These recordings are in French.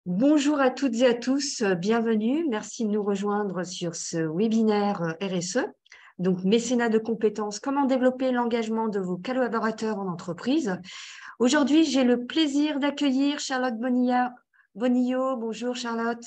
Bonjour à toutes et à tous, bienvenue. Merci de nous rejoindre sur ce webinaire RSE, donc mécénat de compétences, comment développer l'engagement de vos collaborateurs en entreprise. Aujourd'hui, j'ai le plaisir d'accueillir Charlotte Bonillo. Bonjour Charlotte.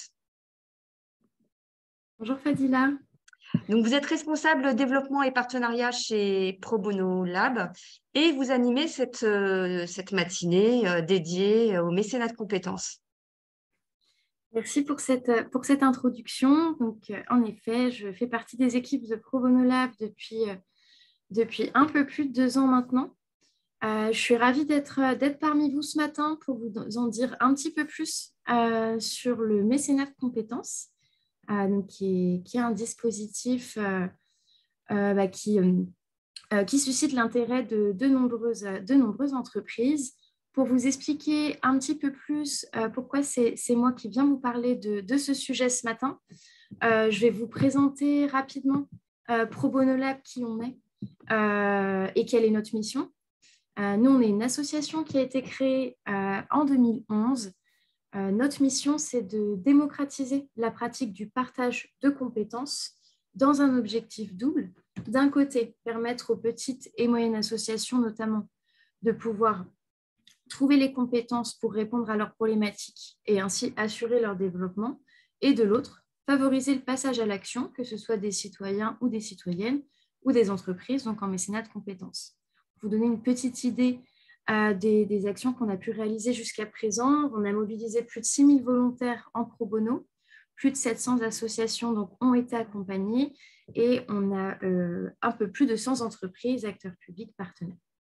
Bonjour Fadila. Donc, vous êtes responsable développement et partenariat chez Pro Bono Lab et vous animez cette matinée dédiée au mécénat de compétences. Merci pour cette introduction. Donc, en effet, je fais partie des équipes de Pro Bono Lab depuis un peu plus de 2 ans maintenant. Je suis ravie d'être parmi vous ce matin pour vous en dire un petit peu plus sur le mécénat de compétences, donc qui est un dispositif qui suscite l'intérêt de nombreuses entreprises. Pour vous expliquer un petit peu plus pourquoi c'est moi qui viens vous parler de ce sujet ce matin, je vais vous présenter rapidement Pro Bono Lab, qui on est et quelle est notre mission. Nous, on est une association qui a été créée en 2011. Notre mission, c'est de démocratiser la pratique du partage de compétences dans un objectif double. D'un côté, permettre aux petites et moyennes associations, notamment, de pouvoir trouver les compétences pour répondre à leurs problématiques et ainsi assurer leur développement. Et de l'autre, favoriser le passage à l'action, que ce soit des citoyens ou des citoyennes ou des entreprises, donc en mécénat de compétences. Pour vous donner une petite idée des actions qu'on a pu réaliser jusqu'à présent, on a mobilisé plus de 6000 volontaires en pro bono, plus de 700 associations donc, ont été accompagnées et on a un peu plus de 100 entreprises, acteurs publics, partenaires.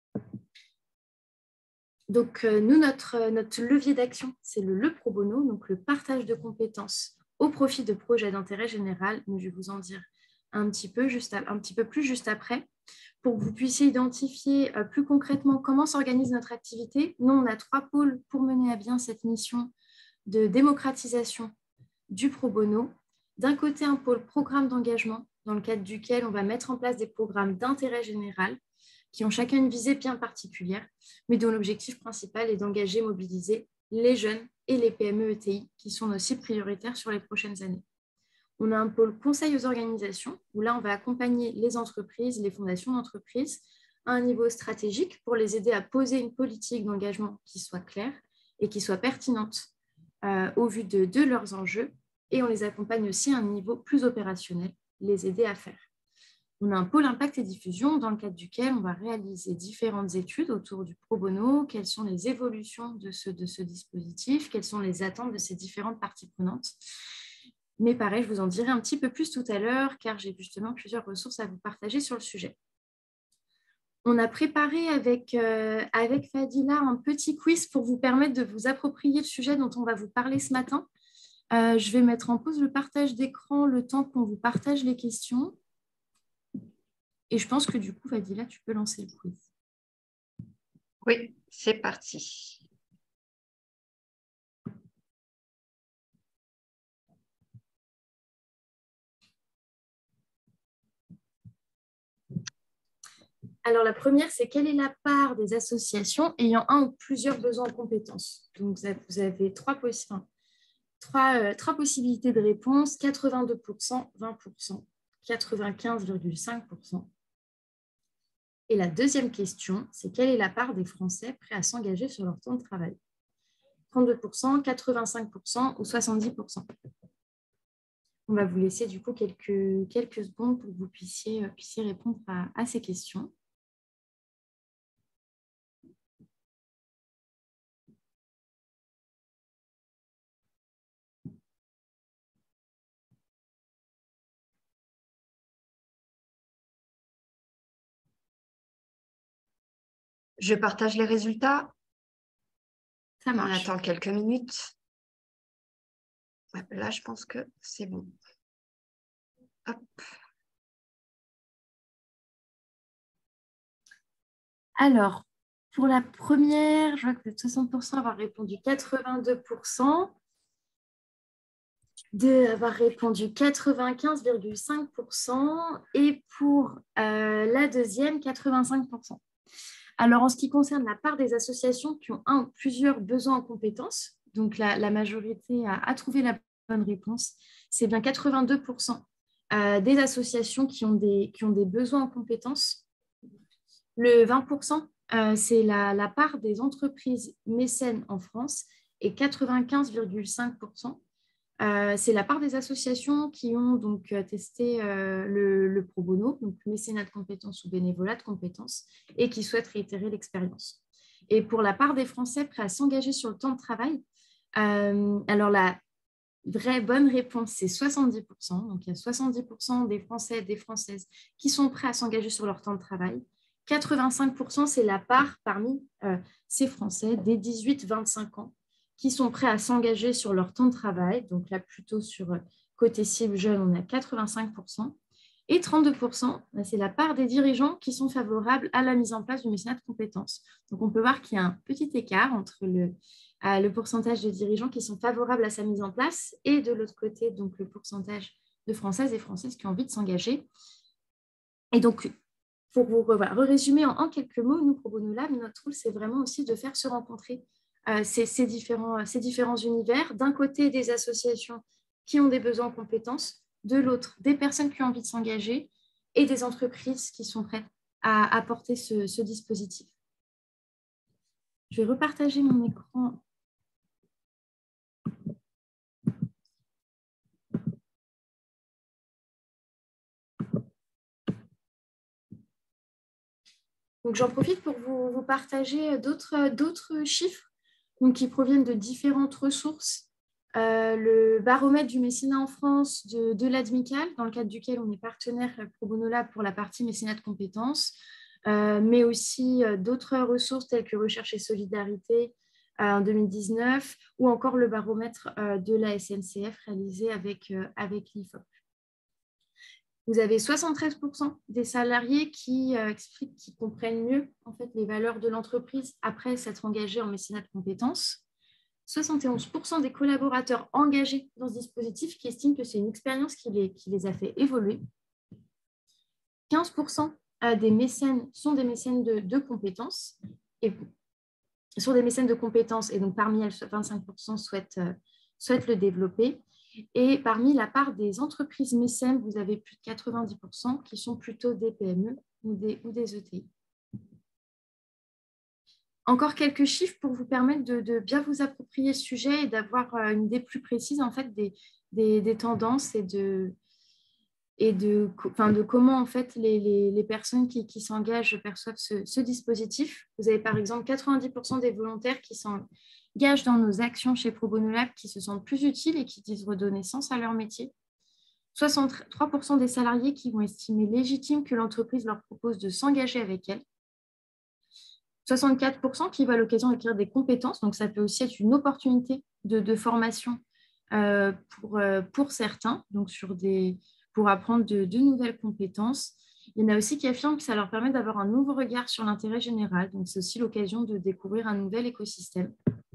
Donc, nous, notre levier d'action, c'est le pro bono, donc le partage de compétences au profit de projets d'intérêt général. Mais je vais vous en dire un petit peu plus juste après, pour que vous puissiez identifier plus concrètement comment s'organise notre activité. Nous, on a 3 pôles pour mener à bien cette mission de démocratisation du pro bono. D'un côté, un pôle programme d'engagement, dans le cadre duquel on va mettre en place des programmes d'intérêt général qui ont chacun une visée bien particulière, mais dont l'objectif principal est d'engager et mobiliser les jeunes et les PME ETI, qui sont nos cibles prioritaires sur les prochaines années. On a un pôle conseil aux organisations, où là, on va accompagner les entreprises, les fondations d'entreprises, à un niveau stratégique pour les aider à poser une politique d'engagement qui soit claire et qui soit pertinente au vu de leurs enjeux. Et on les accompagne aussi à un niveau plus opérationnel, les aider à faire. On a un pôle impact et diffusion dans le cadre duquel on va réaliser différentes études autour du pro bono, quelles sont les évolutions de ce dispositif, quelles sont les attentes de ces différentes parties prenantes. Mais pareil, je vous en dirai un petit peu plus tout à l'heure, car j'ai justement plusieurs ressources à vous partager sur le sujet. On a préparé avec Fadila un petit quiz pour vous permettre de vous approprier le sujet dont on va vous parler ce matin. Je vais mettre en pause le partage d'écran le temps qu'on vous partage les questions. Et je pense que du coup, Fadila, tu peux lancer le quiz. Oui, c'est parti. Alors, la première, c'est quelle est la part des associations ayant un ou plusieurs besoins en compétences? Donc, vous avez trois possibilités de réponse, 82%, 20%, 95,5%. Et la deuxième question, c'est quelle est la part des Français prêts à s'engager sur leur temps de travail? 32%, 85% ou 70%. On va vous laisser du coup quelques secondes pour que vous puissiez répondre à ces questions. Je partage les résultats. Ça marche. On attend quelques minutes. Ouais, là, je pense que c'est bon. Hop. Alors, pour la première, je vois que vous êtes 60% à avoir répondu 82%, d'avoir répondu 95,5% et pour la deuxième, 85%. Alors, en ce qui concerne la part des associations qui ont un ou plusieurs besoins en compétences, donc la majorité a trouvé la bonne réponse. C'est bien 82% des associations qui ont des besoins en compétences. Le 20%, c'est la part des entreprises mécènes en France et 95,5%. C'est la part des associations qui ont donc testé le pro bono, donc mécénat de compétences ou bénévolat de compétences, et qui souhaitent réitérer l'expérience. Et pour la part des Français prêts à s'engager sur le temps de travail, alors la vraie bonne réponse, c'est 70%. Donc il y a 70% des Français et des Françaises qui sont prêts à s'engager sur leur temps de travail. 85%, c'est la part parmi ces Français des 18-25 ans qui sont prêts à s'engager sur leur temps de travail. Donc là, plutôt sur côté cible jeune, on est à 85%. Et 32%, c'est la part des dirigeants qui sont favorables à la mise en place du mécénat de compétences. Donc on peut voir qu'il y a un petit écart entre le pourcentage de dirigeants qui sont favorables à sa mise en place et de l'autre côté, donc le pourcentage de Françaises et Françaises qui ont envie de s'engager. Et donc, pour vous résumer en quelques mots, nous, Pro Bono Lab, notre rôle, c'est vraiment aussi de faire se rencontrer ces différents univers. D'un côté, des associations qui ont des besoins en compétences, de l'autre, des personnes qui ont envie de s'engager et des entreprises qui sont prêtes à apporter ce dispositif. Je vais repartager mon écran. Donc, j'en profite pour vous partager d'autres chiffres donc, qui proviennent de différentes ressources. Le baromètre du mécénat en France de l'ADMICAL, dans le cadre duquel on est partenaire Pro Bono Lab pour la partie mécénat de compétences, mais aussi d'autres ressources telles que Recherche et Solidarité en 2019, ou encore le baromètre de la SNCF réalisé avec l'IFOP. Vous avez 73% des salariés qui expliquent qu'ils comprennent mieux en fait, les valeurs de l'entreprise après s'être engagés en mécénat de compétences. 71% des collaborateurs engagés dans ce dispositif qui estiment que c'est une expérience qui les a fait évoluer. 15% des mécènes sont des mécènes de compétences et donc parmi elles, 25% souhaitent le développer. Et parmi la part des entreprises mécènes, vous avez plus de 90% qui sont plutôt des PME ou des ETI. Encore quelques chiffres pour vous permettre de bien vous approprier ce sujet et d'avoir une idée plus précise en fait, des tendances et de comment en fait, les personnes qui s'engagent perçoivent ce dispositif. Vous avez par exemple 90% des volontaires qui s'engagent dans nos actions chez Pro Bono Lab qui se sentent plus utiles et qui disent redonner sens à leur métier. 63% des salariés qui vont estimer légitime que l'entreprise leur propose de s'engager avec elle. 64% qui voient l'occasion d'acquérir des compétences, donc ça peut aussi être une opportunité de formation pour certains, donc pour apprendre de nouvelles compétences. Il y en a aussi qui affirment que ça leur permet d'avoir un nouveau regard sur l'intérêt général, donc c'est aussi l'occasion de découvrir un nouvel écosystème.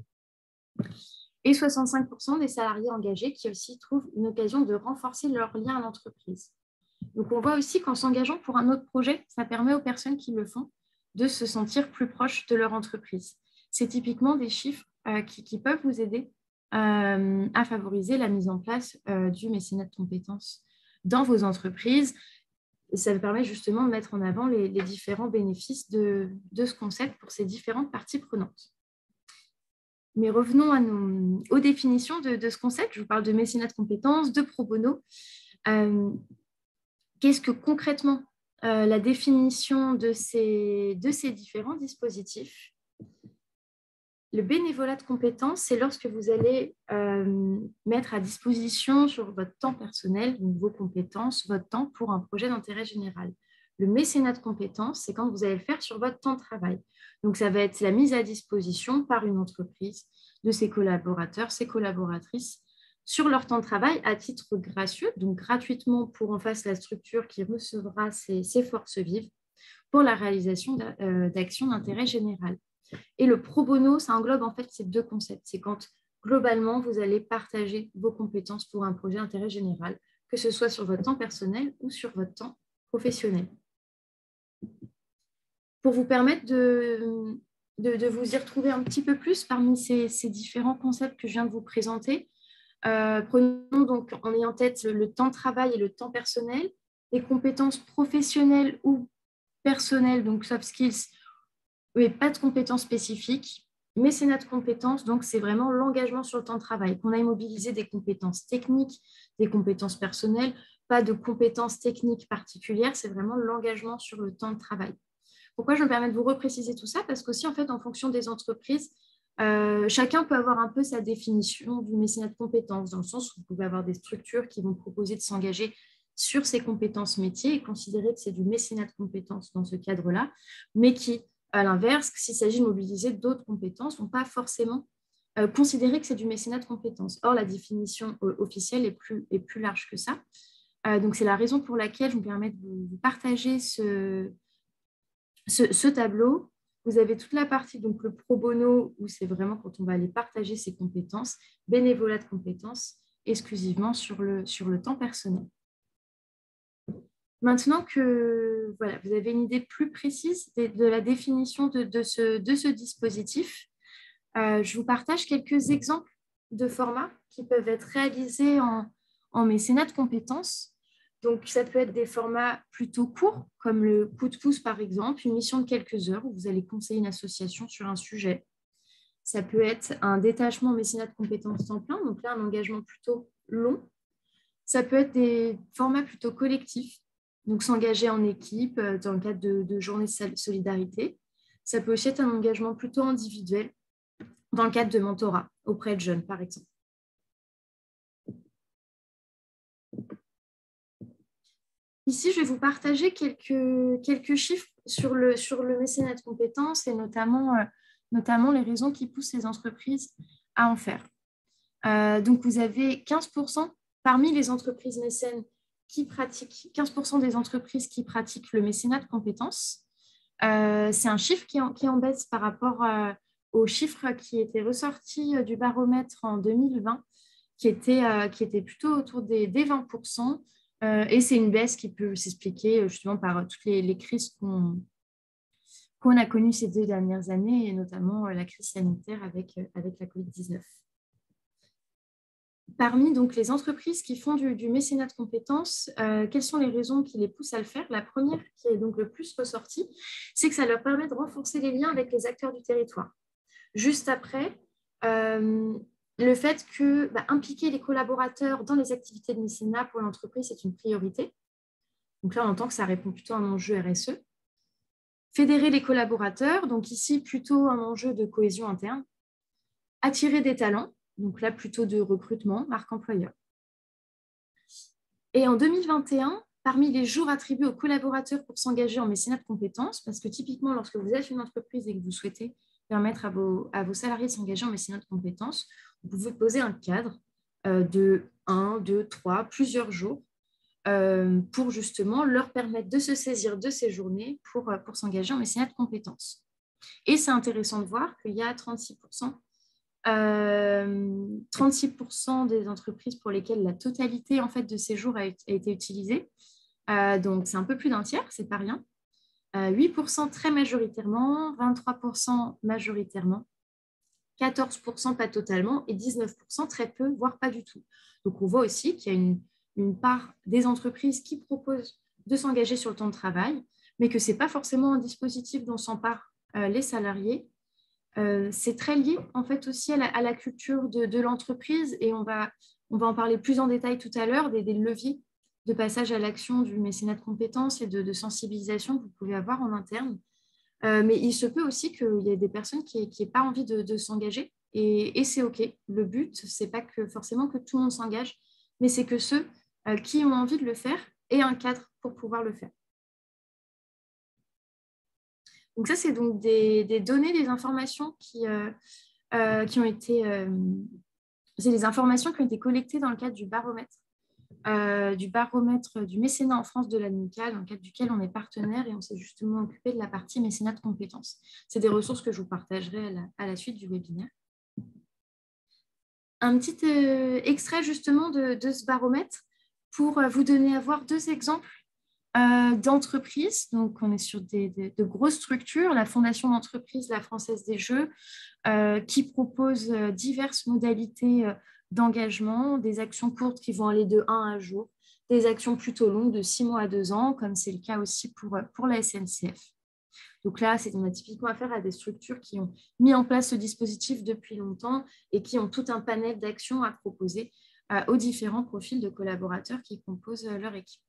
Et 65% des salariés engagés qui aussi trouvent une occasion de renforcer leur lien à l'entreprise. Donc on voit aussi qu'en s'engageant pour un autre projet, ça permet aux personnes qui le font de se sentir plus proches de leur entreprise. C'est typiquement des chiffres qui peuvent vous aider à favoriser la mise en place du mécénat de compétences dans vos entreprises. Et ça permet justement de mettre en avant les différents bénéfices de ce concept pour ces différentes parties prenantes. Mais revenons aux définitions de ce concept. Je vous parle de mécénat de compétences, de pro bono. Qu'est-ce que concrètement la définition de ces différents dispositifs? Le bénévolat de compétences, c'est lorsque vous allez mettre à disposition sur votre temps personnel, donc vos compétences, votre temps pour un projet d'intérêt général. Le mécénat de compétences, c'est quand vous allez le faire sur votre temps de travail. Donc, ça va être la mise à disposition par une entreprise de ses collaborateurs, ses collaboratrices, sur leur temps de travail à titre gracieux, donc gratuitement pour en face la structure qui recevra ses forces vives pour la réalisation d'actions d'intérêt général. Et le pro bono, ça englobe en fait ces deux concepts. C'est quand globalement, vous allez partager vos compétences pour un projet d'intérêt général, que ce soit sur votre temps personnel ou sur votre temps professionnel. Pour vous permettre de de vous y retrouver un petit peu plus parmi ces différents concepts que je viens de vous présenter. Prenons donc en ayant en tête le temps de travail et le temps personnel, les compétences professionnelles ou personnelles, donc soft skills, mais pas de compétences spécifiques. Mécénat de compétences, donc c'est vraiment l'engagement sur le temps de travail, qu'on aille mobiliser des compétences techniques, des compétences personnelles, pas de compétences techniques particulières, c'est vraiment l'engagement sur le temps de travail. Pourquoi je me permets de vous repréciser tout ça? Parce qu'aussi, en fait, en fonction des entreprises, chacun peut avoir un peu sa définition du mécénat de compétences, dans le sens où vous pouvez avoir des structures qui vont proposer de s'engager sur ces compétences métiers et considérer que c'est du mécénat de compétences dans ce cadre-là, mais qui, à l'inverse, s'il s'agit de mobiliser d'autres compétences, ne vont pas forcément considérer que c'est du mécénat de compétences. Or, la définition officielle est plus large que ça. Donc, c'est la raison pour laquelle je me permets de vous partager ce tableau. Vous avez toute la partie, donc le pro bono, où c'est vraiment quand on va aller partager ses compétences, bénévolat de compétences, exclusivement sur le temps personnel. Maintenant que voilà, vous avez une idée plus précise de la définition de ce dispositif, je vous partage quelques exemples de formats qui peuvent être réalisés en mécénat de compétences. Donc, ça peut être des formats plutôt courts, comme le coup de pouce, par exemple, une mission de quelques heures où vous allez conseiller une association sur un sujet. Ça peut être un détachement mécénat de compétences temps plein, donc là, un engagement plutôt long. Ça peut être des formats plutôt collectifs, donc s'engager en équipe dans le cadre de journées de solidarité. Ça peut aussi être un engagement plutôt individuel dans le cadre de mentorat auprès de jeunes, par exemple. Ici, je vais vous partager quelques chiffres sur le mécénat de compétences et notamment les raisons qui poussent les entreprises à en faire. Donc, vous avez 15% parmi les entreprises mécènes qui pratiquent, 15% des entreprises qui pratiquent le mécénat de compétences. C'est un chiffre qui est en baisse par rapport aux chiffres qui étaient ressortis du baromètre en 2020, qui était plutôt autour des 20%. Et c'est une baisse qui peut s'expliquer justement par toutes les crises qu'on a connues ces 2 dernières années, et notamment la crise sanitaire avec la Covid-19. Parmi donc, les entreprises qui font du mécénat de compétences, quelles sont les raisons qui les poussent à le faire? La première, qui est donc le plus ressortie, c'est que ça leur permet de renforcer les liens avec les acteurs du territoire. Juste après, le fait que impliquer les collaborateurs dans les activités de mécénat pour l'entreprise, c'est une priorité. Donc là, on entend que ça répond plutôt à un enjeu RSE. Fédérer les collaborateurs, donc ici, plutôt un enjeu de cohésion interne. Attirer des talents, donc là, plutôt de recrutement, marque employeur. Et en 2021, parmi les jours attribués aux collaborateurs pour s'engager en mécénat de compétences, parce que typiquement, lorsque vous êtes une entreprise et que vous souhaitez permettre à vos salariés de s'engager en mécénat de compétences, vous pouvez poser un cadre de 1, 2, 3, plusieurs jours pour justement leur permettre de se saisir de ces journées pour s'engager en mécénat de compétences. Et c'est intéressant de voir qu'il y a 36% des entreprises pour lesquelles la totalité en fait, de ces jours a été utilisée. Donc, c'est un peu plus d'un tiers, c'est pas rien. 8% très majoritairement, 23% majoritairement, 14% pas totalement et 19% très peu, voire pas du tout. Donc, on voit aussi qu'il y a une part des entreprises qui proposent de s'engager sur le temps de travail, mais que ce n'est pas forcément un dispositif dont s'emparent les salariés. C'est très lié en fait aussi à la culture de l'entreprise et on va en parler plus en détail tout à l'heure des leviers de passage à l'action du mécénat de compétences et de sensibilisation que vous pouvez avoir en interne. Mais il se peut aussi qu'il y ait des personnes qui n'aient pas envie de s'engager et c'est OK. Le but, ce n'est pas forcément que tout le monde s'engage, mais c'est que ceux qui ont envie de le faire aient un cadre pour pouvoir le faire. Donc ça, c'est donc des données, des informations qui ont été... c'est des informations qui ont été collectées dans le cadre du baromètre du mécénat en France de l'ANMICA, dans le cadre duquel on est partenaire et on s'est justement occupé de la partie mécénat de compétences. C'est des ressources que je vous partagerai à la suite du webinaire. Un petit extrait justement de ce baromètre pour vous donner à voir 2 exemples d'entreprises. Donc, on est sur de grosses structures. La Fondation d'entreprise, la Française des Jeux, qui propose diverses modalités d'engagement, des actions courtes qui vont aller de 1 à un jour, des actions plutôt longues de 6 mois à 2 ans, comme c'est le cas aussi pour la SNCF. Donc là, on a typiquement affaire à des structures qui ont mis en place ce dispositif depuis longtemps et qui ont tout un panel d'actions à proposer aux différents profils de collaborateurs qui composent leur équipe.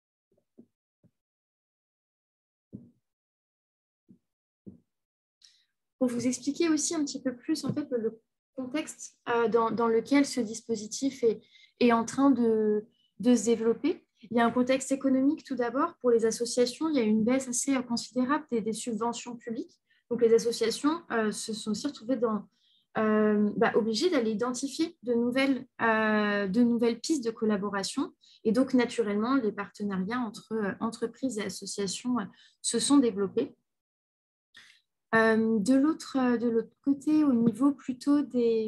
Pour vous expliquer aussi un petit peu plus en fait, le contexte dans lequel ce dispositif est en train de se développer. Il y a un contexte économique tout d'abord. Pour les associations, il y a une baisse assez considérable des subventions publiques. Donc, les associations se sont aussi retrouvées obligées d'aller identifier de nouvelles pistes de collaboration. Et donc, naturellement, les partenariats entre entreprises et associations se sont développés. De l'autre côté, au niveau plutôt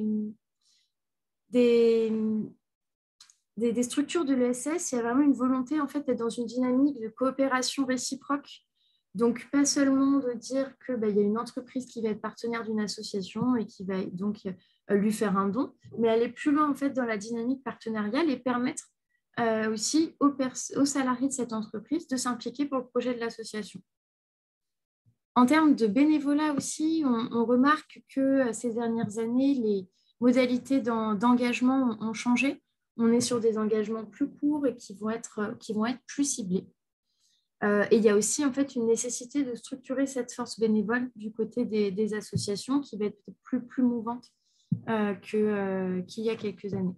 des structures de l'ESS, il y a vraiment une volonté en fait, d'être dans une dynamique de coopération réciproque. Donc, pas seulement de dire qu'il y a une entreprise qui va être partenaire d'une association et qui va donc lui faire un don, mais aller plus loin en fait, dans la dynamique partenariale et permettre aussi aux salariés de cette entreprise de s'impliquer pour le projet de l'association. En termes de bénévolat aussi, on remarque que ces dernières années, les modalités d'engagement ont changé. On est sur des engagements plus courts et qui vont être plus ciblés. Et il y a aussi en fait une nécessité de structurer cette force bénévole du côté des associations qui va être plus mouvante qu'il y a quelques années.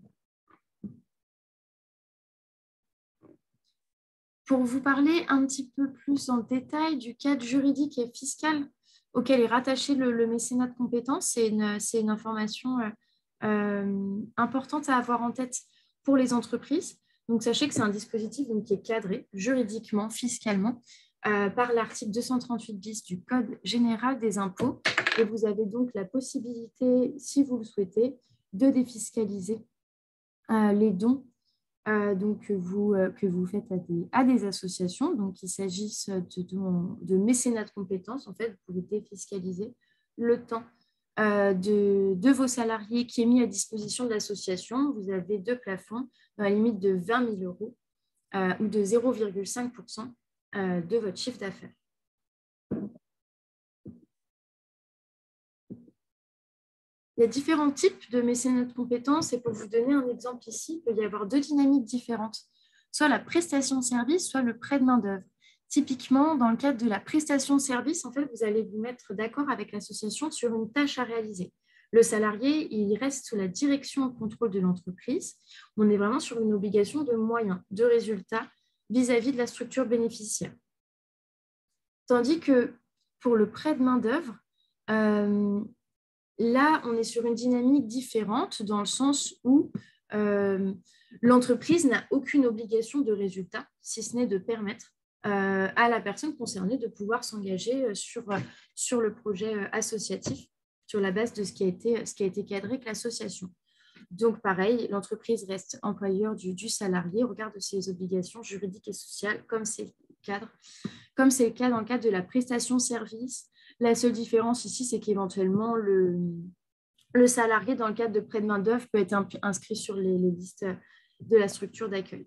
Pour vous parler un petit peu plus en détail du cadre juridique et fiscal auquel est rattaché le mécénat de compétences, c'est une information importante à avoir en tête pour les entreprises. Donc, sachez que c'est un dispositif qui est cadré juridiquement, fiscalement, par l'article 238 bis du Code général des impôts. Et vous avez donc la possibilité, si vous le souhaitez, de défiscaliser les dons que vous faites à des associations. Donc, qu'il s'agisse de mécénat de compétences, en fait, vous pouvez défiscaliser le temps de vos salariés qui est mis à disposition de l'association. Vous avez 2 plafonds dans la limite de 20 000 € ou de 0,5% de votre chiffre d'affaires. Il y a différents types de mécénat de compétences et pour vous donner un exemple ici, il peut y avoir 2 dynamiques différentes, soit la prestation de service, soit le prêt de main-d'œuvre. Typiquement, dans le cadre de la prestation de service, en fait, vous allez vous mettre d'accord avec l'association sur une tâche à réaliser. Le salarié, il reste sous la direction et le contrôle de l'entreprise. On est vraiment sur une obligation de moyens, de résultats vis-à-vis de la structure bénéficiaire. Tandis que pour le prêt de main-d'œuvre, là, on est sur une dynamique différente dans le sens où l'entreprise n'a aucune obligation de résultat, si ce n'est de permettre à la personne concernée de pouvoir s'engager sur le projet associatif sur la base de ce qui a été cadré avec l'association. Donc, pareil, l'entreprise reste employeur du salarié, regarde ses obligations juridiques et sociales, comme c'est le cas dans le cadre de la prestation service. La seule différence ici, c'est qu'éventuellement, le salarié, dans le cadre de prêt de main-d'œuvre, peut être inscrit sur les listes de la structure d'accueil.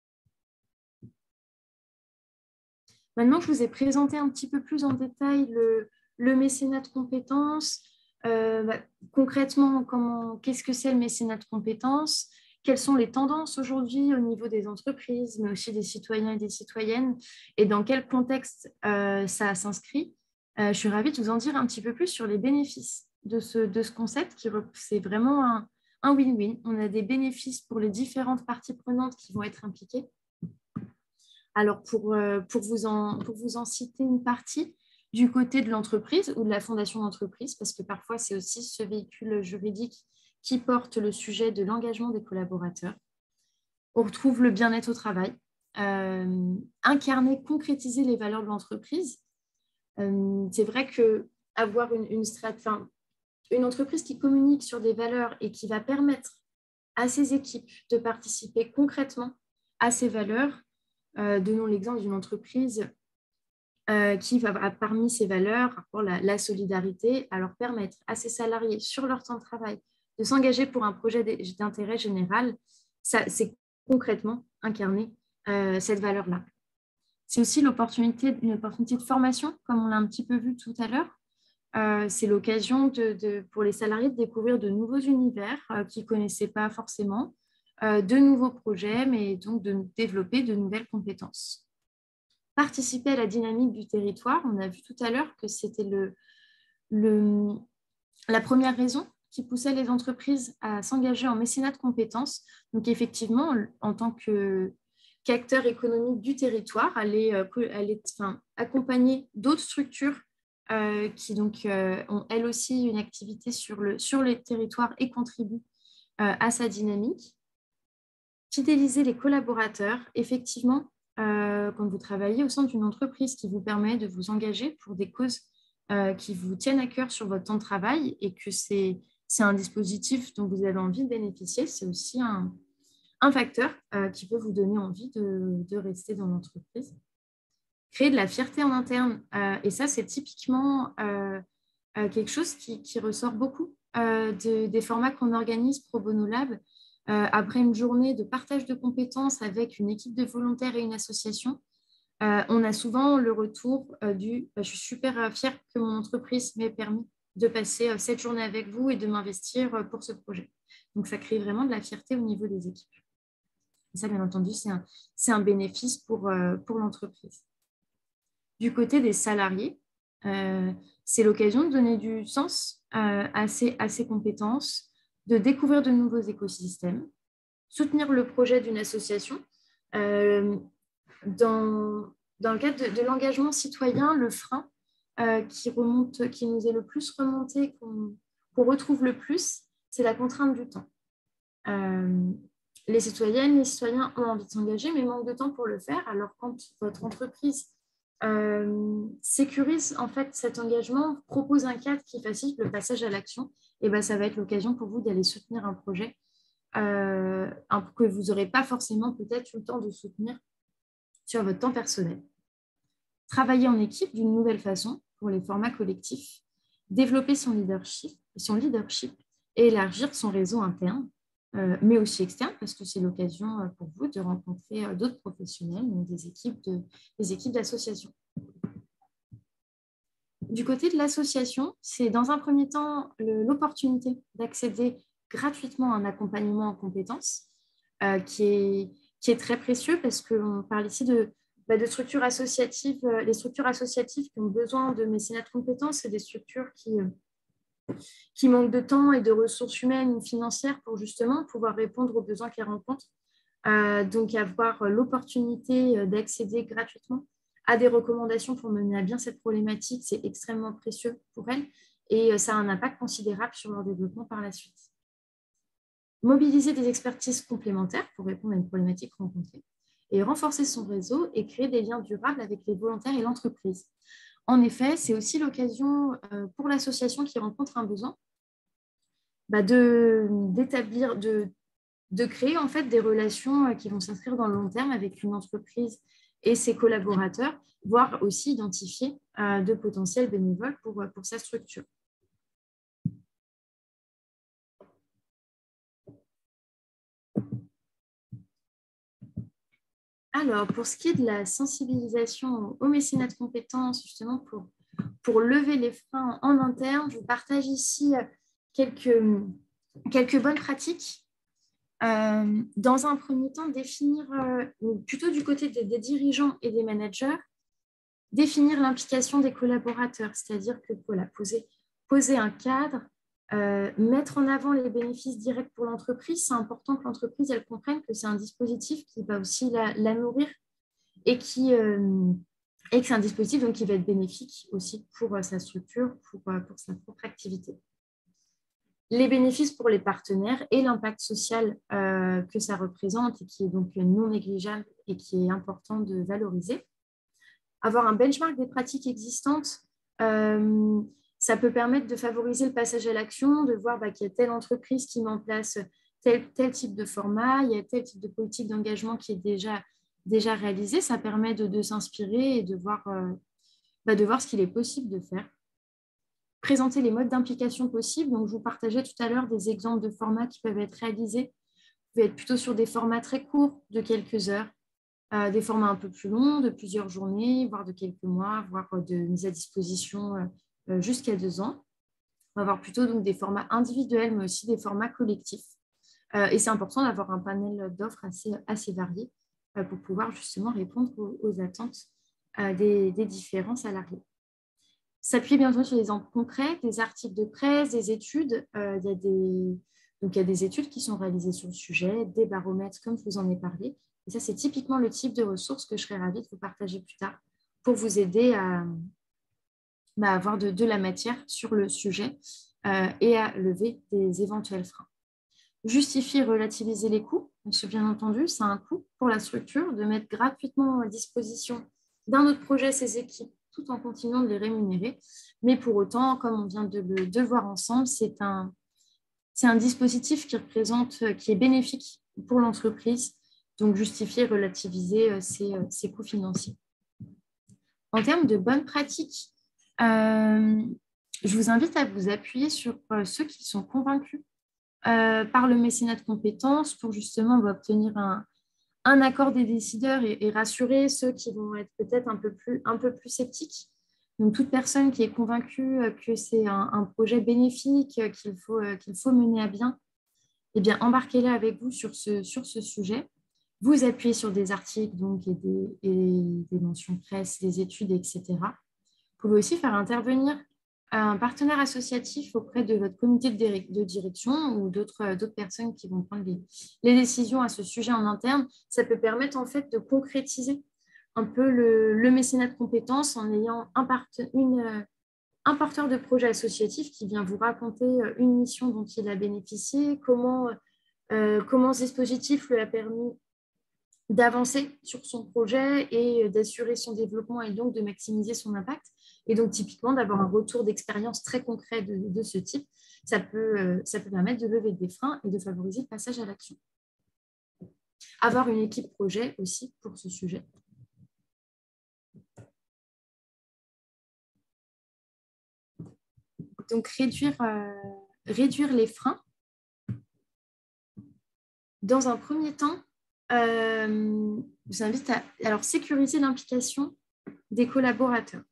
Maintenant que je vous ai présenté un petit peu plus en détail le mécénat de compétences, concrètement, qu'est-ce que c'est le mécénat de compétences? Quelles sont les tendances aujourd'hui au niveau des entreprises, mais aussi des citoyens et des citoyennes, et dans quel contexte ça s'inscrit? Je suis ravie de vous en dire un petit peu plus sur les bénéfices de ce concept, c'est vraiment un win-win. On a des bénéfices pour les différentes parties prenantes qui vont être impliquées. Alors, pour vous en citer une partie, du côté de l'entreprise ou de la fondation d'entreprise, parce que parfois, c'est aussi ce véhicule juridique qui porte le sujet de l'engagement des collaborateurs. On retrouve le bien-être au travail, incarner, concrétiser les valeurs de l'entreprise. C'est vrai qu'avoir une entreprise qui communique sur des valeurs et qui va permettre à ses équipes de participer concrètement à ces valeurs, Donnons l'exemple d'une entreprise qui va, parmi ses valeurs, pour la solidarité, à leur permettre à ses salariés, sur leur temps de travail, de s'engager pour un projet d'intérêt général. C'est concrètement incarner cette valeur-là. C'est aussi une opportunité de formation, comme on l'a un petit peu vu tout à l'heure. C'est l'occasion pour les salariés de découvrir de nouveaux univers qu'ils ne connaissaient pas forcément, de nouveaux projets, mais donc de développer de nouvelles compétences. Participer à la dynamique du territoire, on a vu tout à l'heure que c'était la première raison qui poussait les entreprises à s'engager en mécénat de compétences. Donc effectivement, en tant qu'acteur économique du territoire, aller accompagner d'autres structures qui donc, ont elles aussi une activité sur les territoires et contribuent à sa dynamique. Fidéliser les collaborateurs, effectivement, quand vous travaillez au sein d'une entreprise qui vous permet de vous engager pour des causes qui vous tiennent à cœur sur votre temps de travail et que c'est un dispositif dont vous avez envie de bénéficier, c'est aussi un facteur qui peut vous donner envie de rester dans l'entreprise. Créer de la fierté en interne, et ça, c'est typiquement quelque chose qui ressort beaucoup des formats qu'on organise Pro Bono Lab. Après une journée de partage de compétences avec une équipe de volontaires et une association, on a souvent le retour je suis super fière que mon entreprise m'ait permis de passer cette journée avec vous et de m'investir pour ce projet. Donc, ça crée vraiment de la fierté au niveau des équipes. Et ça, bien entendu, c'est un bénéfice pour l'entreprise. Du côté des salariés, c'est l'occasion de donner du sens à ces compétences, de découvrir de nouveaux écosystèmes, soutenir le projet d'une association. Dans le cadre de l'engagement citoyen, le frein qui nous est le plus remonté, qu'on retrouve le plus, c'est la contrainte du temps. Les citoyennes, les citoyens ont envie de s'engager, mais manquent de temps pour le faire. Alors, quand votre entreprise sécurise en fait cet engagement, propose un cadre qui facilite le passage à l'action, et ben, ça va être l'occasion pour vous d'aller soutenir un projet que vous n'aurez pas forcément peut-être eu le temps de soutenir sur votre temps personnel. Travailler en équipe d'une nouvelle façon pour les formats collectifs, développer son leadership et élargir son réseau interne, mais aussi externe, parce que c'est l'occasion pour vous de rencontrer d'autres professionnels, donc des équipes d'association. Du côté de l'association, c'est dans un premier temps l'opportunité d'accéder gratuitement à un accompagnement en compétences qui est très précieux parce qu'on parle ici de structures associatives. Les structures associatives qui ont besoin de mécénat de compétences, c'est des structures qui manquent de temps et de ressources humaines ou financières pour justement pouvoir répondre aux besoins qu'elles rencontrent. Donc, avoir l'opportunité d'accéder gratuitement à des recommandations pour mener à bien cette problématique, c'est extrêmement précieux pour elles et ça a un impact considérable sur leur développement par la suite. Mobiliser des expertises complémentaires pour répondre à une problématique rencontrée et renforcer son réseau et créer des liens durables avec les volontaires et l'entreprise. En effet, c'est aussi l'occasion pour l'association qui rencontre un besoin de créer en fait des relations qui vont s'inscrire dans le long terme avec une entreprise et ses collaborateurs, voire aussi identifier de potentiels bénévoles pour sa structure. Alors, pour ce qui est de la sensibilisation au mécénat de compétences, justement pour lever les freins en interne, je vous partage ici quelques bonnes pratiques. Dans un premier temps, définir, plutôt du côté des dirigeants et des managers, définir l'implication des collaborateurs, c'est-à-dire que voilà, poser un cadre, mettre en avant les bénéfices directs pour l'entreprise. C'est important que l'entreprise elle comprenne que c'est un dispositif qui va aussi la nourrir et que c'est un dispositif donc, qui va être bénéfique aussi pour sa structure, pour sa propre activité. Les bénéfices pour les partenaires et l'impact social que ça représente et qui est donc non négligeable et qui est important de valoriser. Avoir un benchmark des pratiques existantes, ça peut permettre de favoriser le passage à l'action, de voir qu'il y a telle entreprise qui met en place tel type de format, il y a tel type de politique d'engagement qui est déjà déjà réalisés. Ça permet de s'inspirer et de voir ce qu'il est possible de faire. Présenter les modes d'implication possibles. Donc, je vous partageais tout à l'heure des exemples de formats qui peuvent être réalisés. Vous pouvez être plutôt sur des formats très courts, de quelques heures, des formats un peu plus longs, de plusieurs journées, voire de quelques mois, voire de mise à disposition jusqu'à 2 ans. On va avoir plutôt donc, des formats individuels, mais aussi des formats collectifs. Et c'est important d'avoir un panel d'offres assez varié pour pouvoir justement répondre aux attentes des différents salariés. S'appuyer bien entendu sur des exemples concrets, des articles de presse, des études. Il y a des études qui sont réalisées sur le sujet, des baromètres comme je vous en ai parlé. Et ça, c'est typiquement le type de ressources que je serais ravie de vous partager plus tard pour vous aider à avoir de la matière sur le sujet et à lever des éventuels freins. Justifier, relativiser les coûts. Parce que, bien entendu, c'est un coût pour la structure de mettre gratuitement à disposition d'un autre projet ses équipes tout en continuant de les rémunérer. Mais pour autant, comme on vient de le voir ensemble, c'est un dispositif qui est bénéfique pour l'entreprise. Donc, justifier, relativiser ses coûts financiers. En termes de bonnes pratiques, je vous invite à vous appuyer sur ceux qui sont convaincus par le mécénat de compétences pour justement obtenir un accord des décideurs et rassurer ceux qui vont être peut-être un peu plus sceptiques. Donc, toute personne qui est convaincue que c'est un projet bénéfique qu'il faut mener à bien, eh bien, embarquez-les avec vous sur ce sujet. Vous appuyez sur des articles donc, et des mentions presse, des études, etc. Vous pouvez aussi faire intervenir un partenaire associatif auprès de votre comité de direction ou d'autres personnes qui vont prendre les décisions à ce sujet en interne. Ça peut permettre en fait de concrétiser un peu le mécénat de compétences en ayant un porteur de projet associatif qui vient vous raconter une mission dont il a bénéficié, comment ce dispositif lui a permis d'avancer sur son projet et d'assurer son développement et donc de maximiser son impact. Et donc, typiquement, d'avoir un retour d'expérience très concret de ce type, ça peut permettre de lever des freins et de favoriser le passage à l'action. Avoir une équipe projet aussi pour ce sujet. Donc, réduire les freins. Dans un premier temps, je vous invite à sécuriser l'implication des collaborateurs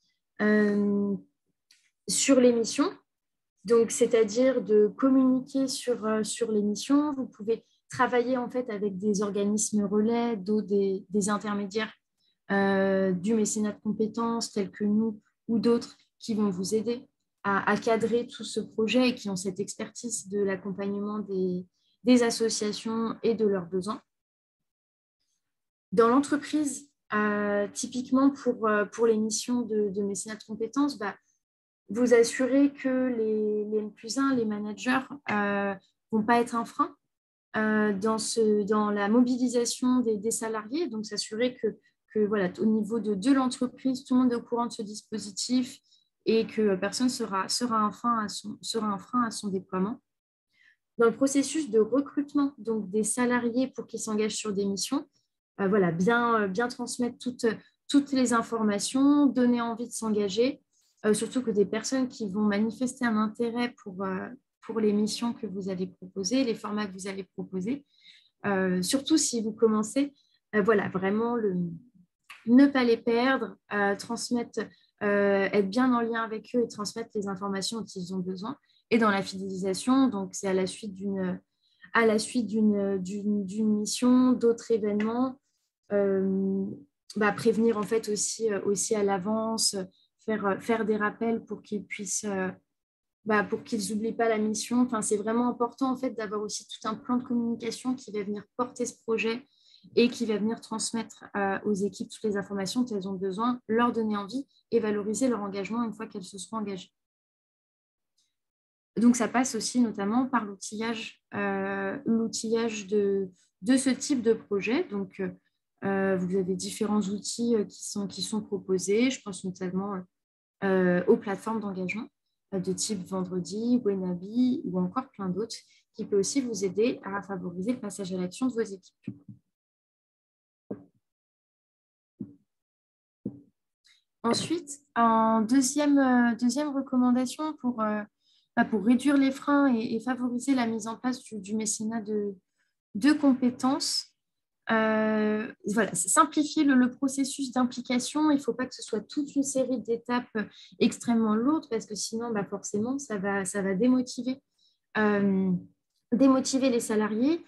sur les missions, donc c'est-à-dire de communiquer sur les missions. Vous pouvez travailler en fait avec des organismes relais, des intermédiaires du mécénat de compétences tels que nous ou d'autres qui vont vous aider à cadrer tout ce projet et qui ont cette expertise de l'accompagnement des associations et de leurs besoins. Dans l'entreprise, typiquement pour les missions de mécénat de compétences, vous assurez que les N+1, les managers, ne vont pas être un frein dans la mobilisation des salariés. Donc, s'assurer que voilà, au niveau de l'entreprise, tout le monde est au courant de ce dispositif et que personne sera un frein à son déploiement. Dans le processus de recrutement donc des salariés pour qu'ils s'engagent sur des missions, bien transmettre toutes les informations, donner envie de s'engager, surtout que des personnes qui vont manifester un intérêt pour les missions que vous allez proposer, les formats que vous allez proposer, surtout si vous commencez, vraiment ne pas les perdre, transmettre, être bien en lien avec eux et transmettre les informations dont ils ont besoin. Et dans la fidélisation, donc c'est à la suite d'une mission, d'autres événements, prévenir en fait aussi à l'avance, faire des rappels pour qu'ils puissent, pour qu'ils n'oublient pas la mission. Enfin, c'est vraiment important en fait d'avoir aussi tout un plan de communication qui va venir porter ce projet et qui va venir transmettre aux équipes toutes les informations dont elles ont besoin, leur donner envie et valoriser leur engagement une fois qu'elles se seront engagées. Donc, ça passe aussi notamment par l'outillage de ce type de projet. Donc, vous avez différents outils qui sont proposés. Je pense notamment aux plateformes d'engagement de type Vendredi, Wenabi ou encore plein d'autres qui peut aussi vous aider à favoriser le passage à l'action de vos équipes. Ensuite, en deuxième recommandation pour réduire les freins et favoriser la mise en place du mécénat de compétences, voilà, simplifier le processus d'implication. Il ne faut pas que ce soit toute une série d'étapes extrêmement lourdes parce que sinon, forcément, ça va démotiver les salariés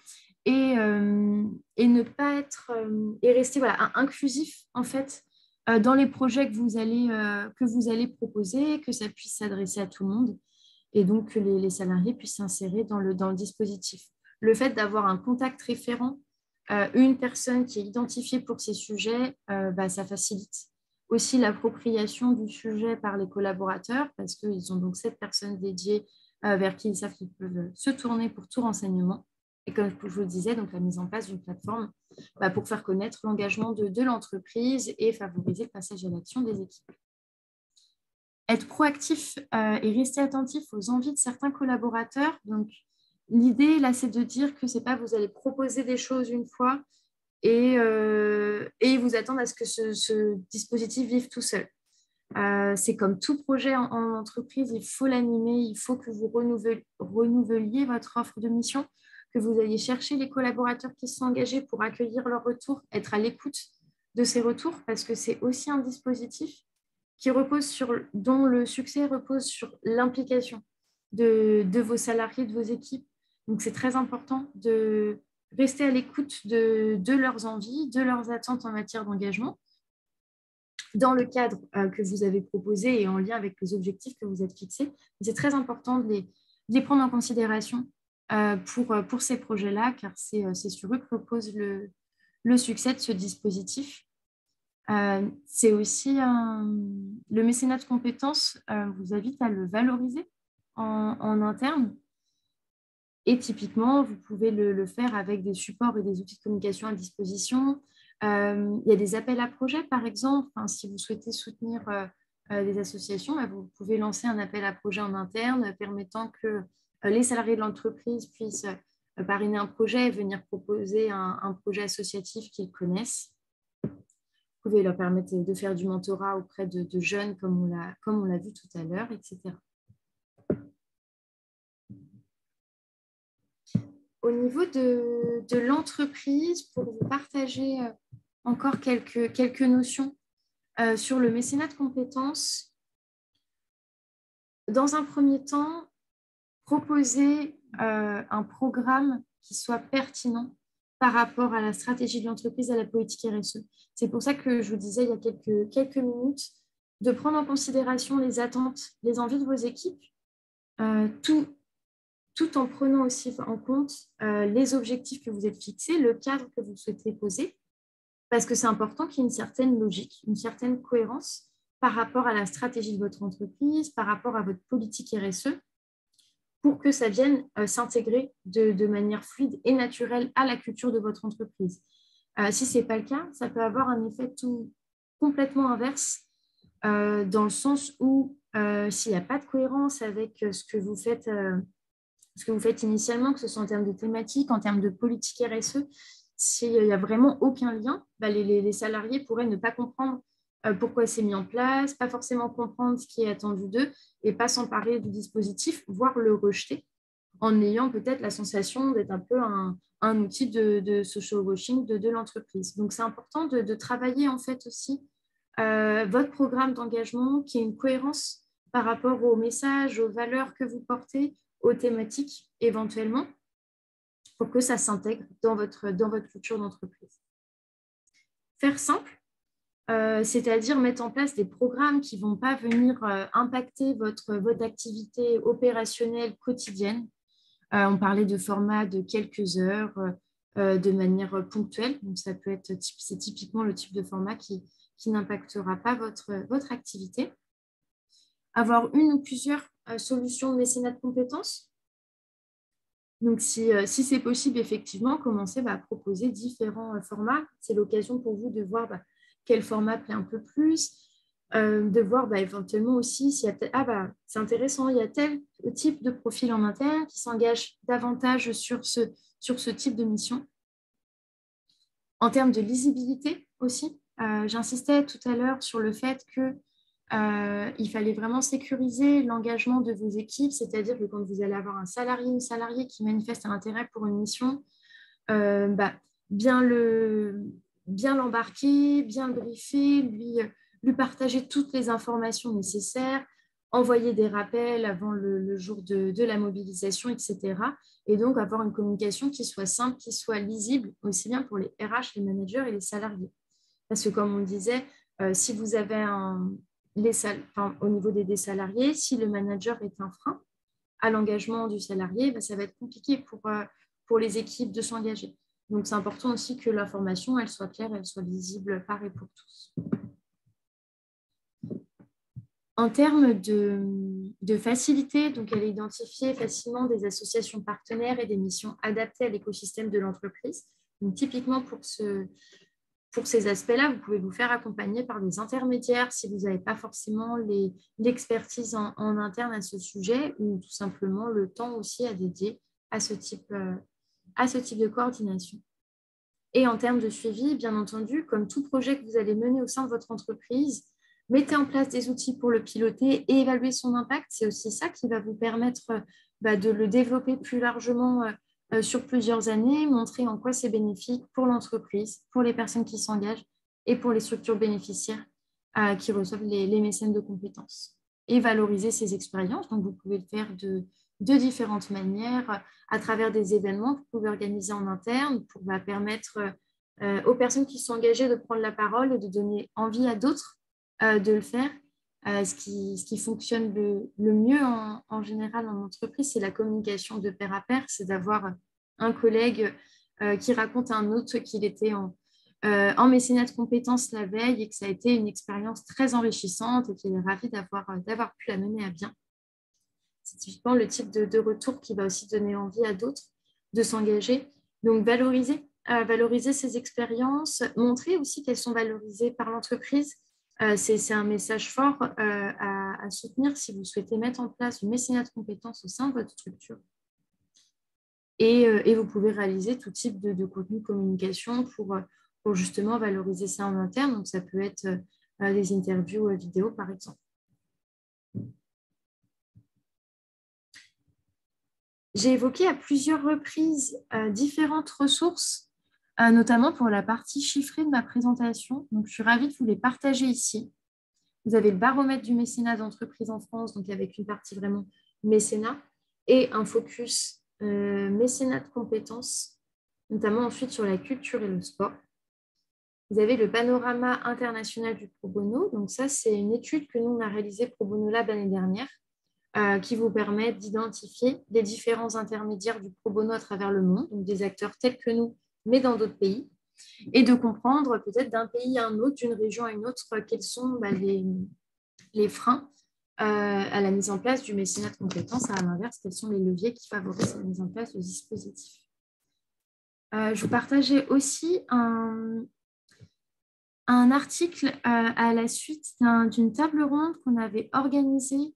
et ne pas être et rester inclusif en fait dans les projets que vous allez proposer, que ça puisse s'adresser à tout le monde et donc que les salariés puissent s'insérer dans le dispositif. Le fait d'avoir un contact référent, une personne qui est identifiée pour ces sujets, ça facilite aussi l'appropriation du sujet par les collaborateurs parce qu'ils ont donc cette personne dédiée vers qui ils savent qu'ils peuvent se tourner pour tout renseignement. Et comme je vous le disais, donc la mise en place d'une plateforme pour faire connaître l'engagement de l'entreprise et favoriser le passage à l'action des équipes. Être proactif et rester attentif aux envies de certains collaborateurs. Donc, l'idée, là, c'est de dire que c'est pas vous allez proposer des choses une fois et vous attendre à ce que ce dispositif vive tout seul. C'est comme tout projet en entreprise, il faut l'animer, il faut que vous renouveliez votre offre de mission, que vous alliez chercher les collaborateurs qui sont engagés pour accueillir leurs retours, être à l'écoute de ces retours, parce que c'est aussi un dispositif dont le succès repose sur l'implication de vos salariés, de vos équipes. Donc, c'est très important de rester à l'écoute de leurs envies, de leurs attentes en matière d'engagement, dans le cadre que vous avez proposé et en lien avec les objectifs que vous êtes fixés. C'est très important de les prendre en considération pour ces projets-là, car c'est sur eux que repose le succès de ce dispositif. C'est aussi le mécénat de compétences vous invite à le valoriser en interne. Et typiquement, vous pouvez le faire avec des supports et des outils de communication à disposition. Il y a des appels à projets, par exemple. Si vous souhaitez soutenir des associations, vous pouvez lancer un appel à projet en interne permettant que les salariés de l'entreprise puissent parrainer un projet et venir proposer un projet associatif qu'ils connaissent. Vous pouvez leur permettre de faire du mentorat auprès de jeunes, comme on l'a vu tout à l'heure, etc. Au niveau de l'entreprise, pour vous partager encore quelques notions sur le mécénat de compétences, dans un premier temps, proposer un programme qui soit pertinent par rapport à la stratégie de l'entreprise, à la politique RSE. C'est pour ça que je vous disais il y a quelques minutes de prendre en considération les attentes, les envies de vos équipes, tout en prenant aussi en compte les objectifs que vous êtes fixés, le cadre que vous souhaitez poser, parce que c'est important qu'il y ait une certaine logique, une certaine cohérence par rapport à la stratégie de votre entreprise, par rapport à votre politique RSE, pour que ça vienne s'intégrer de manière fluide et naturelle à la culture de votre entreprise. Si ce n'est pas le cas, ça peut avoir un effet complètement inverse, dans le sens où s'il n'y a pas de cohérence avec ce que vous faites initialement, que ce soit en termes de thématique, en termes de politique RSE, s'il n'y a vraiment aucun lien, les salariés pourraient ne pas comprendre pourquoi c'est mis en place, pas forcément comprendre ce qui est attendu d'eux et pas s'emparer du dispositif, voire le rejeter, en ayant peut-être la sensation d'être un peu un outil de social washing de l'entreprise. Donc, c'est important de travailler en fait aussi votre programme d'engagement qui ait une cohérence par rapport aux messages, aux valeurs que vous portez, aux thématiques éventuellement, pour que ça s'intègre dans votre culture d'entreprise. Faire simple, c'est-à-dire mettre en place des programmes qui ne vont pas venir impacter votre activité opérationnelle quotidienne. On parlait de format de quelques heures, de manière ponctuelle. Donc, c'est typiquement le type de format qui n'impactera pas votre activité. Avoir une ou plusieurs solutions de mécénat de compétences. Donc, si c'est possible, effectivement, commencez à proposer différents formats. C'est l'occasion pour vous de voir quel format plaît un peu plus, de voir éventuellement aussi s'il y a peut-être, c'est intéressant, il y a tel type de profil en interne qui s'engage davantage sur ce type de mission. En termes de lisibilité aussi, J'insistais tout à l'heure sur le fait que il fallait vraiment sécuriser l'engagement de vos équipes, c'est-à-dire que quand vous allez avoir un salarié ou une salariée qui manifeste un intérêt pour une mission, bah, bien l'embarquer, bien le briefer, lui partager toutes les informations nécessaires, envoyer des rappels avant le jour de la mobilisation, etc. Et donc avoir une communication qui soit simple, qui soit lisible, aussi bien pour les RH, les managers et les salariés. Parce que comme on disait, si vous avez au niveau des salariés, si le manager est un frein à l'engagement du salarié, ça va être compliqué pour les équipes de s'engager. Donc, c'est important aussi que l'information, elle soit claire, elle soit lisible par et pour tous. En termes de facilité, donc elle identifie facilement des associations partenaires et des missions adaptées à l'écosystème de l'entreprise. Donc, typiquement, pour ces aspects-là, vous pouvez vous faire accompagner par des intermédiaires si vous n'avez pas forcément l'expertise en interne à ce sujet ou tout simplement le temps aussi à dédier à ce type de coordination. Et en termes de suivi, bien entendu, comme tout projet que vous allez mener au sein de votre entreprise, mettez en place des outils pour le piloter et évaluer son impact. C'est aussi ça qui va vous permettre de le développer plus largement sur plusieurs années, montrer en quoi c'est bénéfique pour l'entreprise, pour les personnes qui s'engagent et pour les structures bénéficiaires qui reçoivent les mécènes de compétences. Et valoriser ces expériences. Donc, vous pouvez le faire de différentes manières, à travers des événements que vous pouvez organiser en interne pour permettre aux personnes qui sont engagées de prendre la parole et de donner envie à d'autres de le faire. Ce qui fonctionne le mieux en général en entreprise, c'est la communication de pair à pair, c'est d'avoir un collègue qui raconte à un autre qu'il était en mécénat de compétences la veille et que ça a été une expérience très enrichissante et qu'il est ravi d'avoir pu la mener à bien. C'est typiquement le type de retour qui va aussi donner envie à d'autres de s'engager. Donc, valoriser ces expériences, montrer aussi qu'elles sont valorisées par l'entreprise. C'est un message fort à soutenir si vous souhaitez mettre en place une mécénat de compétences au sein de votre structure. Et vous pouvez réaliser tout type de contenu de communication pour justement valoriser ça en interne. Donc, ça peut être des interviews vidéo, par exemple. J'ai évoqué à plusieurs reprises différentes ressources, notamment pour la partie chiffrée de ma présentation. Donc, je suis ravie de vous les partager ici. Vous avez le baromètre du mécénat d'entreprise en France, donc avec une partie vraiment mécénat, et un focus mécénat de compétences, notamment ensuite sur la culture et le sport. Vous avez le panorama international du pro bono. Donc ça, c'est une étude que nous, on a réalisée Pro Bono Lab l'année dernière, qui vous permet d'identifier les différents intermédiaires du pro bono à travers le monde, donc des acteurs tels que nous, mais dans d'autres pays, et de comprendre peut-être d'un pays à un autre, d'une région à une autre, quels sont les freins à la mise en place du mécénat de compétences, à l'inverse, quels sont les leviers qui favorisent la mise en place de dispositifs. Je vous partageais aussi un article à la suite d'une table ronde qu'on avait organisée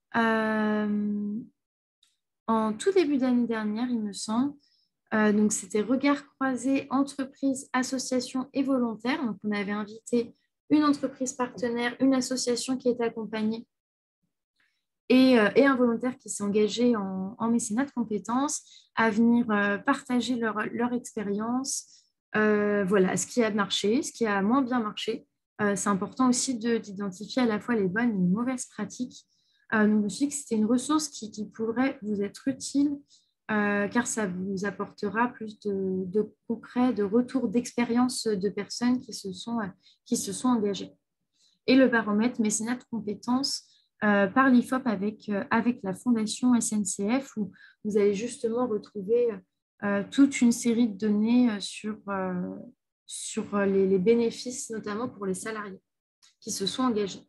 en tout début d'année dernière, il me semble. Donc, c'était Regards croisés, entreprises, associations et volontaires. Donc, on avait invité une entreprise partenaire, une association qui était accompagnée et un volontaire qui s'est engagé en mécénat de compétences à venir partager leur expérience. Voilà, ce qui a marché, ce qui a moins bien marché. C'est important aussi d'identifier à la fois les bonnes et les mauvaises pratiques. Donc, je me suis dit que c'était une ressource qui pourrait vous être utile car ça vous apportera plus de concret, de retour d'expérience de personnes qui se sont engagées. Et le baromètre mécénat de compétences par l'IFOP avec la Fondation SNCF, où vous allez justement retrouver toute une série de données sur les bénéfices, notamment pour les salariés qui se sont engagés.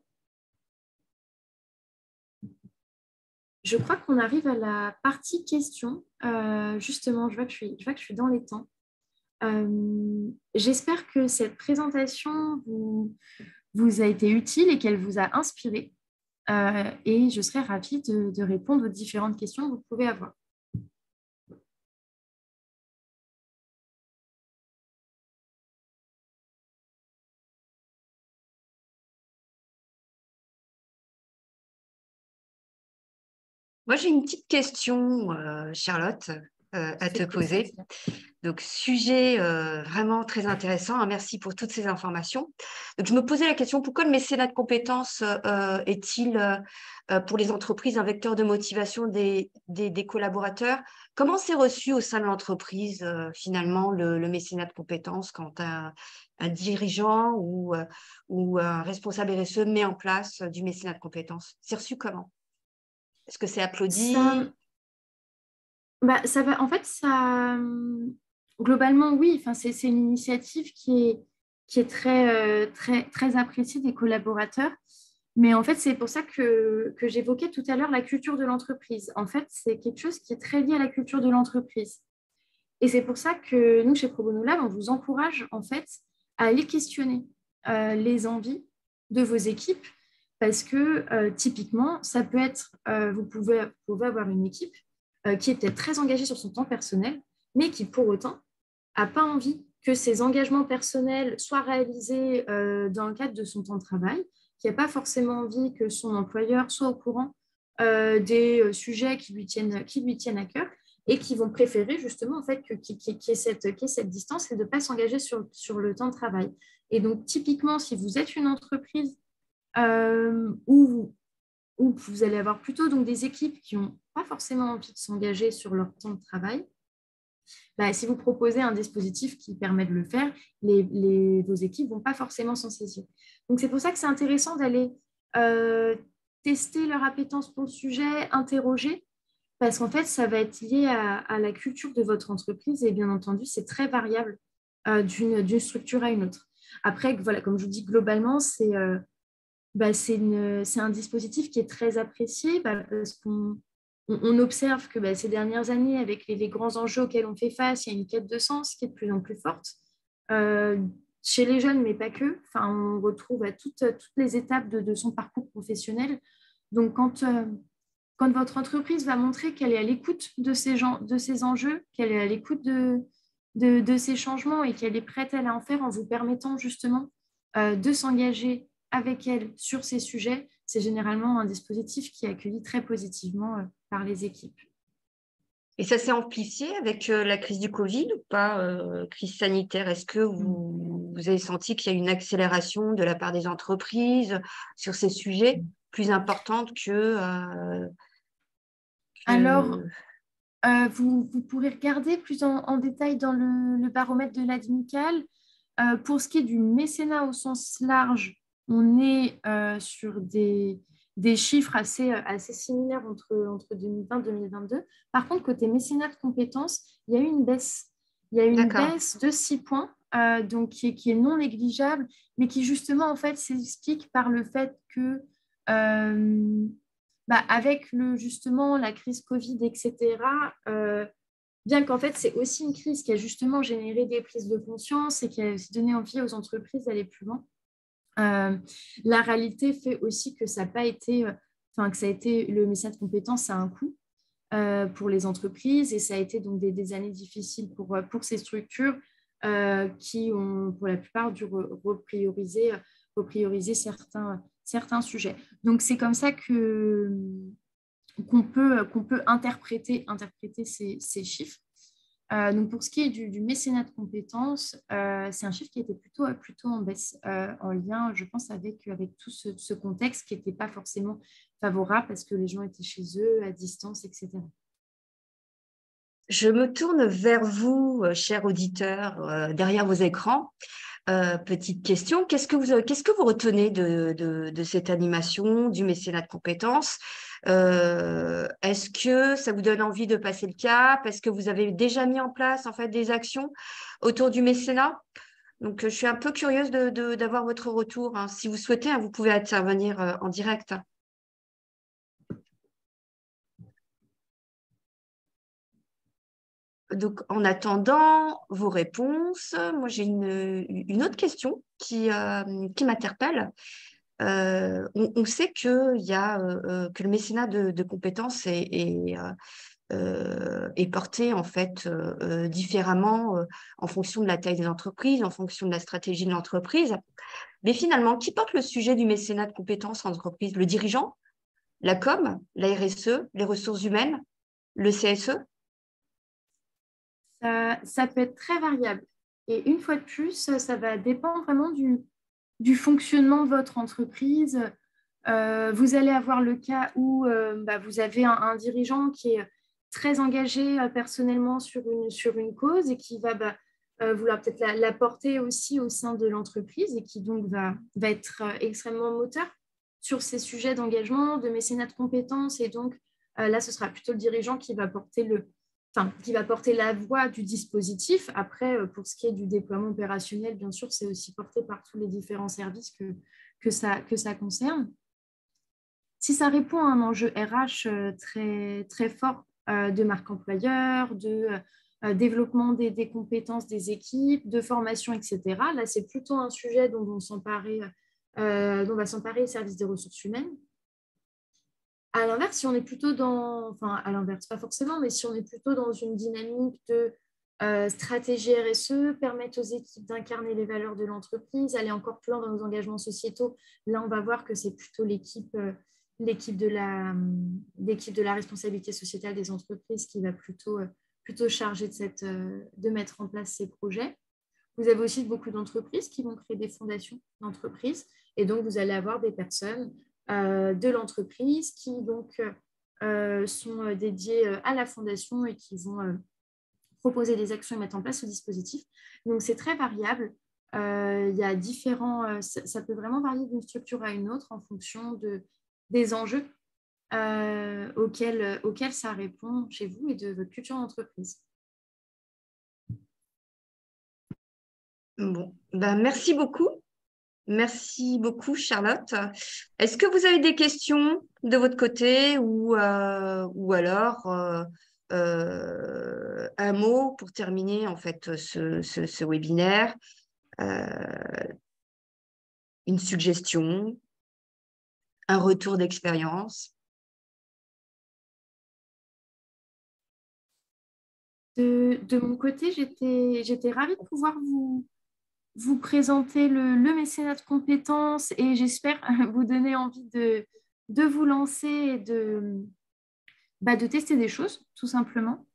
Je crois qu'on arrive à la partie questions. Justement, je vois que je suis dans les temps. J'espère que cette présentation vous a été utile et qu'elle vous a inspiré. Et je serai ravie de répondre aux différentes questions que vous pouvez avoir. Moi, j'ai une petite question, Charlotte, à te Fais-toi poser. plaisir. Donc, sujet vraiment très intéressant, hein. Merci pour toutes ces informations. Donc, je me posais la question, pourquoi le mécénat de compétences est-il pour les entreprises un vecteur de motivation des collaborateurs? Comment c'est reçu au sein de l'entreprise, finalement, le mécénat de compétences quand un dirigeant ou un responsable RSE met en place du mécénat de compétences? C'est reçu comment? Est-ce que c'est Ça, applaudi? ça va, en fait, ça, globalement, oui, enfin, c'est une initiative qui est très appréciée des collaborateurs. Mais en fait, c'est pour ça que j'évoquais tout à l'heure la culture de l'entreprise. En fait, c'est quelque chose qui est très lié à la culture de l'entreprise. Et c'est pour ça que nous, chez Pro Bono Lab, on vous encourage en fait à aller questionner les envies de vos équipes parce que typiquement, ça peut être, vous pouvez avoir une équipe qui est peut-être très engagée sur son temps personnel, mais qui pour autant n'a pas envie que ses engagements personnels soient réalisés dans le cadre de son temps de travail, qui n'a pas forcément envie que son employeur soit au courant des sujets qui lui tiennent à cœur et qui vont préférer justement en fait qu'il y ait cette distance et de ne pas s'engager sur le temps de travail. Et donc typiquement, si vous êtes une entreprise où vous allez avoir plutôt donc, des équipes qui n'ont pas forcément envie de s'engager sur leur temps de travail, bah, si vous proposez un dispositif qui permet de le faire, vos équipes ne vont pas forcément s'en saisir. Donc, c'est pour ça que c'est intéressant d'aller tester leur appétence pour le sujet, interroger, parce qu'en fait, ça va être lié à la culture de votre entreprise et bien entendu, c'est très variable d'une structure à une autre. Après, voilà, comme je vous dis, globalement, c'est un dispositif qui est très apprécié parce qu'on observe que ces dernières années, avec les grands enjeux auxquels on fait face, il y a une quête de sens qui est de plus en plus forte. Euh, Chez les jeunes, mais pas que. Enfin, on retrouve à toutes les étapes de son parcours professionnel. Donc, quand votre entreprise va montrer qu'elle est à l'écoute de ces enjeux, qu'elle est à l'écoute de ces changements et qu'elle est prête à en faire en vous permettant justement de s'engager avec elle sur ces sujets, c'est généralement un dispositif qui est accueilli très positivement par les équipes. Et ça s'est amplifié avec la crise du Covid ou pas, crise sanitaire? Est-ce que vous avez senti qu'il y a une accélération de la part des entreprises sur ces sujets plus importante Alors, que... vous pourrez regarder plus en détail dans le baromètre de l'aide amicale. Pour ce qui est du mécénat au sens large, on est sur des chiffres assez similaires entre 2020 et 2022. Par contre, côté mécénat de compétences, il y a eu une baisse. Il y a eu une D'accord. baisse de 6 points, donc qui est non négligeable, mais qui justement en fait s'explique par le fait que avec justement la crise Covid, etc., bien qu'en fait, c'est aussi une crise qui a justement généré des prises de conscience et qui a aussi donné envie aux entreprises d'aller plus loin. La réalité fait aussi que ça n'a pas été, que ça a été le mécénat de compétences à un coût pour les entreprises et ça a été donc des années difficiles pour ces structures qui ont pour la plupart dû reprioriser certains sujets. Donc c'est comme ça qu'on peut interpréter ces chiffres. Donc pour ce qui est du mécénat de compétences, c'est un chiffre qui était plutôt en baisse, en lien, je pense, avec tout ce contexte qui n'était pas forcément favorable parce que les gens étaient chez eux, à distance, etc. Je me tourne vers vous, chers auditeurs, derrière vos écrans. Petite question, qu'est-ce que vous retenez de cette animation, du mécénat de compétences? Est-ce que ça vous donne envie de passer le cap? Est-ce que vous avez déjà mis en place en fait des actions autour du mécénat? Donc, je suis un peu curieuse d'avoir votre retour, hein. Si vous souhaitez, hein, vous pouvez intervenir en direct. Donc, en attendant vos réponses, moi j'ai une autre question qui m'interpelle. On sait que le mécénat de compétences est porté en fait différemment en fonction de la taille des entreprises, en fonction de la stratégie de l'entreprise. Mais finalement, qui porte le sujet du mécénat de compétences en entreprise? Le dirigeant, la com, la RSE, les ressources humaines, le CSE? Ça peut être très variable. Et une fois de plus, ça va dépendre vraiment du fonctionnement de votre entreprise. Vous allez avoir le cas où vous avez un dirigeant qui est très engagé personnellement sur une cause et qui va vouloir peut-être la porter aussi au sein de l'entreprise et qui donc va être extrêmement moteur sur ces sujets d'engagement, de mécénat de compétences. Et donc là, ce sera plutôt le dirigeant qui va porter qui va porter la voix du dispositif. Après, pour ce qui est du déploiement opérationnel, bien sûr, c'est aussi porté par tous les différents services que ça concerne. Si ça répond à un enjeu RH très, très fort de marque employeur, de développement des compétences des équipes, de formation, etc., là, c'est plutôt un sujet dont va s'emparer le service des ressources humaines. À l'inverse, si on est plutôt enfin, à l'inverse, pas forcément, mais si on est plutôt dans une dynamique de stratégie RSE, permettre aux équipes d'incarner les valeurs de l'entreprise, aller encore plus loin dans nos engagements sociétaux, là, on va voir que c'est plutôt l'équipe de la responsabilité sociétale des entreprises qui va plutôt charger de mettre en place ces projets. Vous avez aussi beaucoup d'entreprises qui vont créer des fondations d'entreprises et donc vous allez avoir des personnes de l'entreprise qui donc sont dédiées à la fondation et qui vont proposer des actions et mettre en place ce dispositif. Donc c'est très variable. Il y a ça peut vraiment varier d'une structure à une autre en fonction des enjeux auxquels ça répond chez vous et de votre culture d'entreprise. Bon, merci beaucoup. Merci beaucoup, Charlotte. Est-ce que vous avez des questions de votre côté ou alors un mot pour terminer en fait ce webinaire, une suggestion, un retour d'expérience? De mon côté, j'étais ravie de pouvoir vous présenter le mécénat de compétences et j'espère vous donner envie de vous lancer et de tester des choses, tout simplement.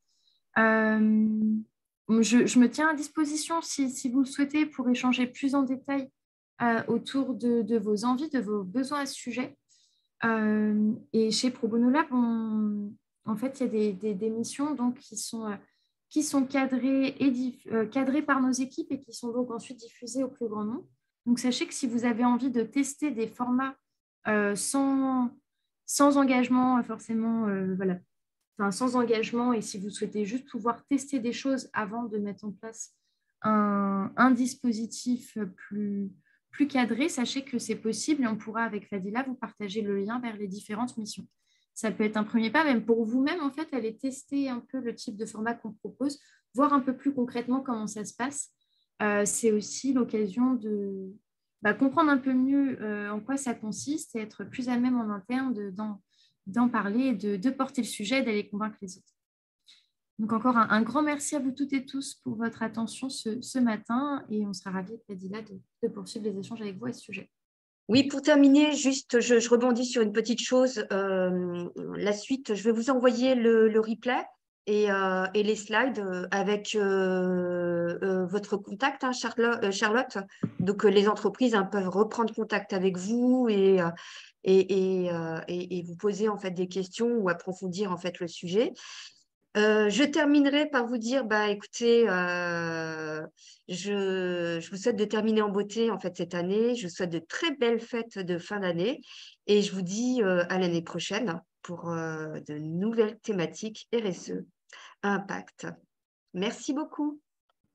Je me tiens à disposition si vous le souhaitez pour échanger plus en détail autour de vos envies, de vos besoins à ce sujet. Et chez Pro Bono Lab, en fait, il y a des missions donc, qui sont cadrées par nos équipes et qui sont donc ensuite diffusées au plus grand nombre. Donc, sachez que si vous avez envie de tester des formats sans engagement, forcément, voilà, enfin, sans engagement, et si vous souhaitez juste pouvoir tester des choses avant de mettre en place un dispositif plus cadré, sachez que c'est possible et on pourra avec Fadila vous partager le lien vers les différentes missions. Ça peut être un premier pas, même pour vous-même, en fait, aller tester un peu le type de format qu'on propose, voir un peu plus concrètement comment ça se passe. C'est aussi l'occasion de comprendre un peu mieux en quoi ça consiste et être plus à même en interne d'en parler, de porter le sujet, d'aller convaincre les autres. Donc encore un grand merci à vous toutes et tous pour votre attention ce matin et on sera ravis, Fadila, de poursuivre les échanges avec vous à ce sujet. Oui, pour terminer, juste, je rebondis sur une petite chose. La suite, je vais vous envoyer le replay et les slides avec votre contact, hein, Charlotte. Donc, les entreprises peuvent reprendre contact avec vous et vous poser en fait des questions ou approfondir en fait le sujet. Je terminerai par vous dire, écoutez, je vous souhaite de terminer en beauté en fait cette année. Je vous souhaite de très belles fêtes de fin d'année et je vous dis à l'année prochaine pour de nouvelles thématiques RSE Impact. Merci beaucoup.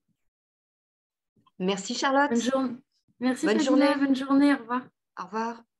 Merci Charlotte. Merci Bonne Fadila, journée. bonne journée, au revoir. Au revoir.